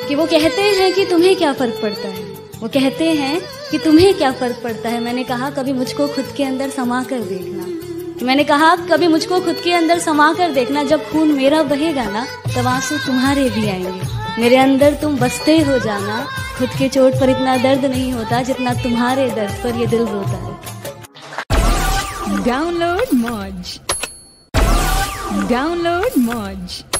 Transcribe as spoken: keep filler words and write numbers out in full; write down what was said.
कि वो कहते हैं कि तुम्हें क्या फर्क पड़ता है, वो कहते हैं कि तुम्हें क्या फर्क पड़ता है। मैंने कहा कभी मुझको खुद के अंदर समा कर देखना, मैंने कहा कभी मुझको खुद के अंदर समा कर देखना। जब खून मेरा बहेगा ना तब आंसू तुम्हारे भी आएंगे। मेरे अंदर तुम बसते हो जाना, खुद के चोट पर इतना दर्द नहीं होता जितना तुम्हारे दर्द पर ये दिल रोता है। Download Moj. Download Moj.